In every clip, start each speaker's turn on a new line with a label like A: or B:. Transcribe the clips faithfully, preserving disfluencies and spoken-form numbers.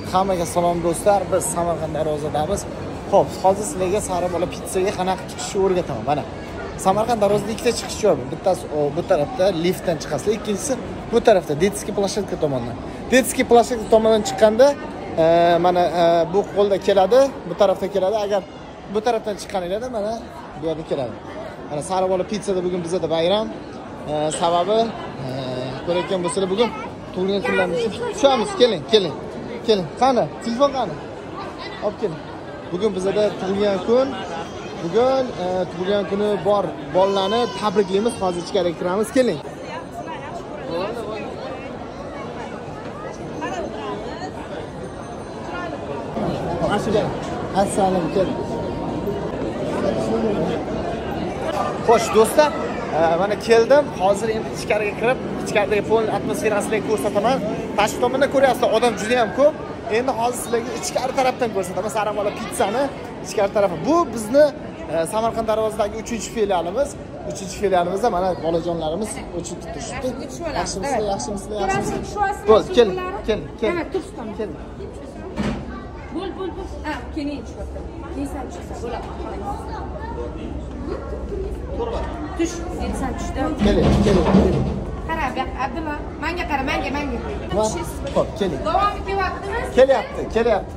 A: Hammaga salom do'stlar. Biz Samarqand Darvozadamiz. Xo'p, hozir sizlarga Saribola pizzaga qanaqa chiqishni o'rgataman. Mana Samarqand Darvozada ikkita chiqish yo'q. Bittasi bu tarafda liftdan chiqasizlar, ikkinchisi bu tarafda Detskiy plashatka tomondan. Detskiy plashatka tomondan chiqqanda mana bu qo'lda keladi, bu tarafda keladi. Agar bu tarafdan chiqqaningizda mana bu yerga keladi. Mana Saribola pizzada bugun bizda bayram. Sababi ko'rayotgan bo'lsanglar bugun tug'ilgan kunlarimizni tushamiz. Keling, keling. Keling. Qani? Telefon qani? Olib keling. Bugun bizda tug'ilgan kun. Bugun tug'ilgan kuni bor bolalarni tabriklaymiz. Hozir ichkariga kiramiz. Keling. Assalomu alaykum. Xo'sh do'stlar, mana keldim. Hozir endi ichkariga kirib, ichkaridagi pol atmosferasini ko'rsataman. Tashqi tomonda ko'ryapsizlar, odam juda ham ko'p. Endi hozir sizlarga ichkari tarafdan ko'rsataman. Saribola pizzani ichkari tarafi. Bu bizni Samarqand Darvozadagi uchinchi filialimiz. uchinchi filialimizda mana bolajonlarimiz o'chib turishibdi. Yaxshimisizlar, yaxshimisizlar, yaxshimisizlar. Bo'l, keling, keling, keling.
B: Ha, tursin. Keling. Bo'l, bo'l, bo'l. Ha, keling chiqdi. Keyin chiqsa bo'ladi.
A: To'g'ri.
B: Tush, sen tushda.
A: Keling, keling, keling.
B: Qara, bu Abdulla, menga qara, menga, menga.
A: Xo'p, keling.
B: Davom etyaptimiz.
A: Kelyapti, kelyapti.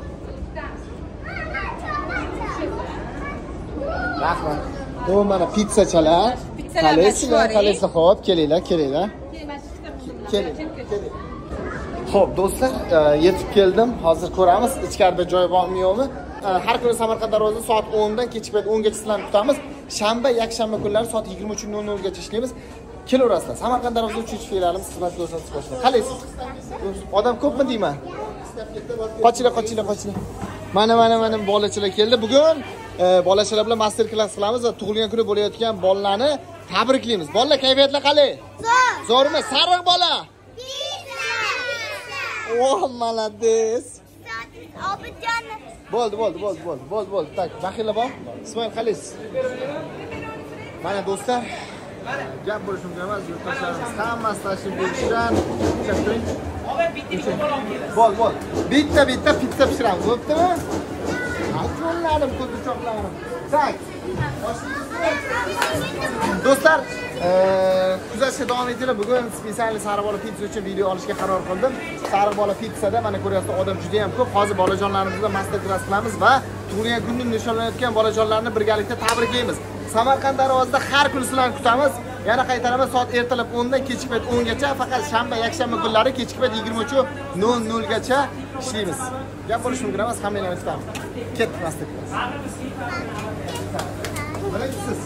A: Rahmat. Bu mana pizzachalar. Qalaysizlar, qalaysizlar. Xo'p, kelinglar, kelinglar. Keling, keling. Xo'p, do'stlar, yetib keldim. Hozir ko'ramiz ichkarida joy bormi yo'qmi. Har kuni Samarqand Darvozada soat o'ndan kechki payt o'ngacha sizlarni kutamiz. Shanba, yakshanba kunlari soat yigirma uch nol nol gacha ishlaymiz. Kelaverasizlar. Samarqand Darvozada uchinchi filialimiz xizmat ko'rsatib boshlaydi. Qalaysiz? Odam ko'pmi deyman? Qochinglar, qochinglar, qochinglar. Mana mana mana bolachalar keldi. Bugun bolachalar bilan master klass qilamiz va tug'ilgan kuni bo'layotgan bolalarni tabriklaymiz. Bolalar kayfiyatlar qalay? Zo'r. Zo'rmi? Sariq bola. Oh, malades.
C: Obidjon.
A: Bo'ldi, bo'ldi, bo'ldi, bo'ldi, bo'ldi, bo'ldi. Tak, baxila bor. Ismoil qalaysiz? Mana do'stlar, gap bo'lishi mumkin emas, yurtdoshlarimiz hammasi tashrif buyurishgan. Bo'l, bo'l. Bitta, bitta pizza pishiramiz, bo'ptimi? Aytganlarim, ko'zchoqlarim. Tak. Do'stlar, kuzatishga davom etinglar. Bugun spesial Saribola pizza uchun video olishga qaror qildim. Saribola pizzada mana ko'ryapsizlar, odam juda ham ko'p. Hozir bolajonlarimiz bilan master klass qilamiz va tug'ilgan kunni nishonlanayotgan bolajonlarni birgalikda tabriklaymiz. Samarqand Darvozada har kuni sizlarni kutamiz. Yana qaytaraman, soat ertalab o'ndan kechki payt o'ngacha, faqat shanba, yakshanba kunlari kechki payt yigirma uch nol nol gacha ishlaymiz. Gap bo'lishi mumkin emas, hammalarni kutamiz. Ketdik master klass. Birinchisiz.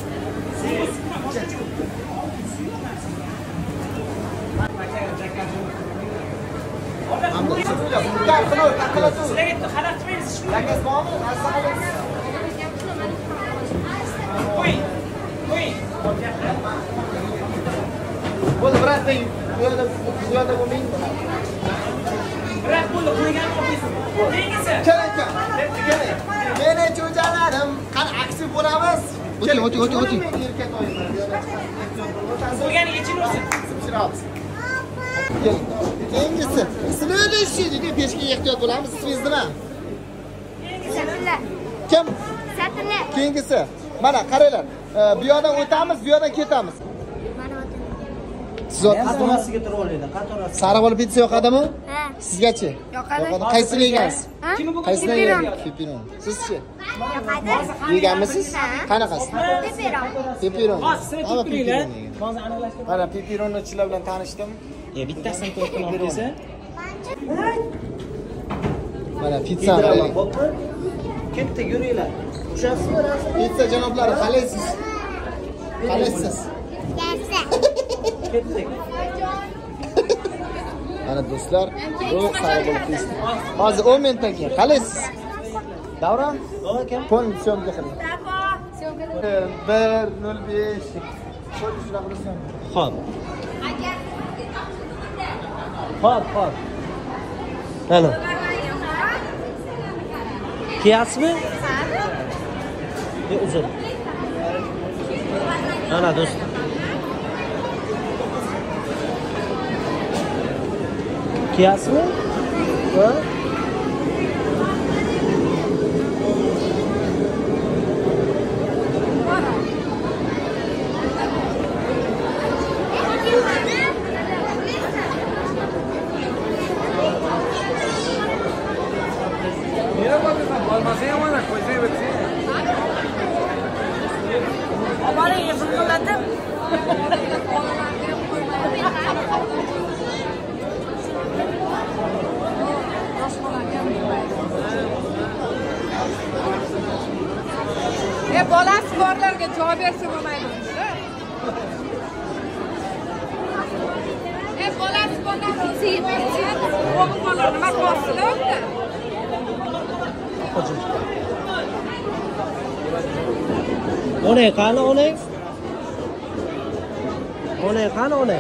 A: Bo'ldi, biroq bu yerda bu yerda bo'lmang. Biroq bo'ldi, qo'ygan ofisi. Keyingisi. Keling, keling. Meni cho'jalarim, qani aksiya bo'lamiz. Keling, o'ting, o'ting, o'ting.
B: Qo'ygani yechilsin.
A: Pishiramiz. Keling. Keyingisi. Sizlarni ishingizga peshga ehtiyot bo'lamiz. Sizingiz nima?
C: Satilla.
A: Kim?
C: Satilla.
A: Keyingisi. Mana qaranglar. Bu yerdan o'tamiz, bu yerdan ketamiz. Siz
D: qatorasiga turib olaylik, qatorasi.
A: Saribola pizza yoqadimi?
C: Ha.
A: Sizgachi?
C: Yoqadi.
A: Qaysini yegansiz?
C: Kim bu?
A: Qaysini yegansiz? Pepperon. Sizchi?
C: Yoqadi.
A: Yeganmisiz? Qanaqasi?
C: Pepperon.
A: Pepperon.
D: Hozir pepperon. Hozir analashtirib.
A: Mana pepperonchilar bilan tanishdim.
D: Ya bittasini ko'rib olib desa.
A: Mana pizza qiling.
D: Ketdi, yuringlar. Ushasizmi?
A: Pizza janoblari, qalaysiz? Qalaysiz?
C: Yaxshi.
D: Ketdik.
A: Mana do'stlar, bu Saribola pizza. Hozir o'n minutdan keyin qalaysiz? Davron?
D: Aka.
A: Pon syomka qiling. bir nol besh. Qo'l shuna qilsin.
D: Xo'p. Xo'p, xo'p. Mana. Kiyasmi? Ne uzun. Mana do'st. Kiyasmi? Ha?
E: Olmasa ham mana qo'yib o'tsin.
B: Oboring, zing'illatib. E bolasi borlarga javob bersa bo'lmaydi. E bolasi borlarga sevmaydi. O'g'il bolar nima qilyapsizlar?
D: Onay qani onay? Onay qani onay?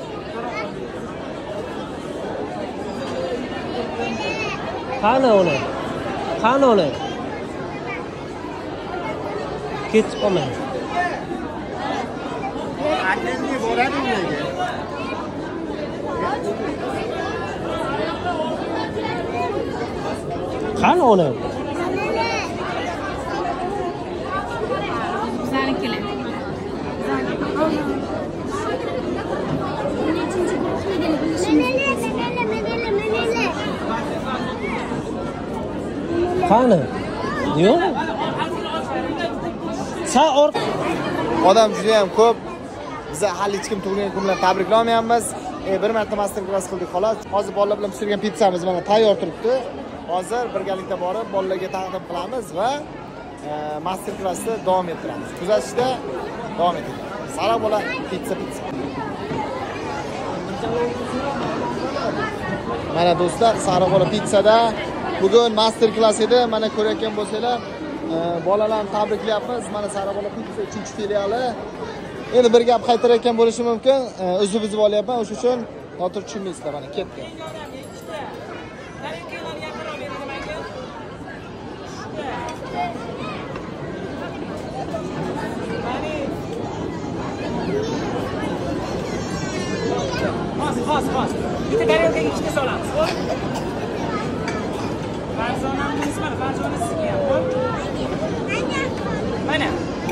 D: Qani onay? Qani onay? Ketib qolmang.
A: Annemga borading nega?
D: Qani onay?
B: Bizanikilar.
D: Qani? Yo'q. Sa or
A: Odam juda ham ko'p. Biz hali hech kim tug'ilgan kun bilan tabriklamayapmiz. E, bir marta master class qildik xolos. Hozir bolalar bilan pishirgan pizzamiz mana tayyor turibdi. Hozir birgalikda borib bolalarga taqdim qilamiz va e, master classni davom ettiramiz. Kuzatishda davom eting. Sara bola pizza pizza. Mana do'stlar, Sara bola pizzada bugun master class edi. Mana ko'rayotgan bo'lsanglar, e, bolalarni tabriklayapmiz. Mana Sara bola pizza uchinchi filiali. Endi bir gap qaytarayotgan bo'lishi mumkin. O'zib buzib olyapman, o'sha uchun noto'g'ri tushunmaysizlar. Mana ketdi.
E: Hozir, hozir, hozir. Bitta tarelkaga ikkita solamiz. Farzonamning ismi, Farzona sizga ham, xo'p? Mana.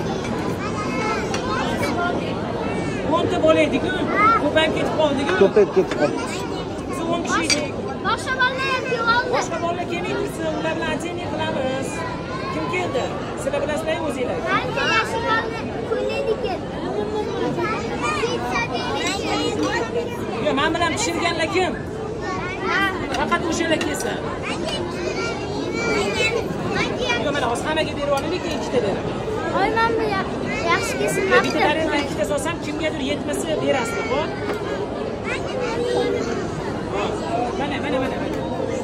E: o'nta bo'laydi-ku. Ko'pam ketib qoldi-ku.
A: Ko'payib ketib qoldi.
E: Siz o'n kishi edik.
C: Boshqa bolalar ham keloldi.
E: Boshqa bolalar kelmaydi, siz ular bilan ateniya qilamiz. Kim keldi? Sizlar bilasizlarmi o'zinglar?
C: Qancha yaxshi bo'ldi, kunlaydi keldi.
E: Yo'q, men bilan pishirganlar kim? Faqat o'shalar kelsa. Yo'q, mana hozir hammaga berib olaylik, ikkita beraman.
C: Oy, men bu yaxshi kelsin.
E: Bitta tarelka ikkita solsam, kimgadir yetmasa berasiz, xo'p? Mana, mana, mana, mana.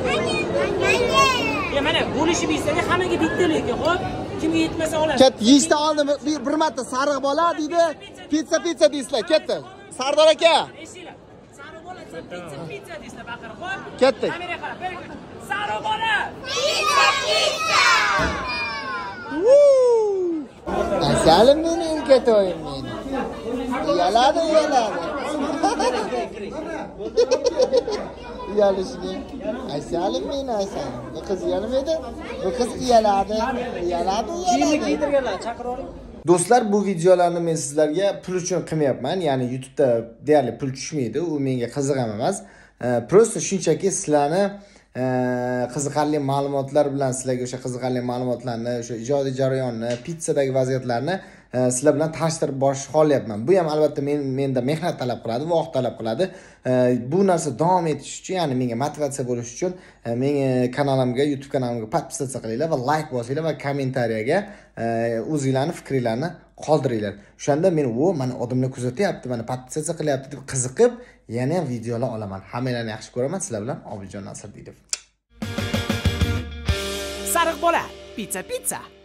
E: Ya mana bo'lishib yeysangiz hammaga bitta lekin, xo'p? Kimga yetmasa olasiz.
A: Ket, yeyishda oldin bir marta sariq bola deydi, pizza pizza deysizlar. Ketdi. Sardor aka.
E: Eshinglar. Sariq bola, pizza pizza deysizlar, baqirib, xo'p?
A: Ketdik.
E: Kameraga qarab, bering. Sariq bola. Pizza pizza.
A: Asalim meni ukatoyim meni. Yaladi, yaladi. Yalishni. Asalim meni asalim. Bu qiz yalamaydi. Bu qiz yaladi. Yaladi.
D: kiyimni kiydirganlar chaqiravering.
A: Do'stlar, bu videolarni men sizlarga pul uchun qilmayapman. Ya'ni YouTube'da deyarli pul tushmaydi. U menga qiziq ham emas. Prosta shunchaki sizlarni qiziqarli ma'lumotlar bilan sizlarga o'sha qiziqarli ma'lumotlarni, o'sha ijodiy jarayonni, pizzadagi vaziyatlarni sizlar bilan tanishtirib borishni xohlayapman. Bu ham albatta men menda mehnat talab qiladi, vaqt talab qiladi. Bu narsa davom etish uchun, ya'ni menga motivatsiya bo'lish uchun menga kanalimga, YouTube kanalimga podpisatsiya qilinglar va like bosinglar va kommentariyaga o'zingizlarning fikringizni qoldiringlar. O'shanda men o mana odamlar kuzatyapti, mana podpisatsiya qilyapti deb qiziqib, yana ham videolar olaman. Hammalarni yaxshi ko'raman. Sizlar bilan Obidjon Nasriddinov.
E: Sariq bola, pizza pizza.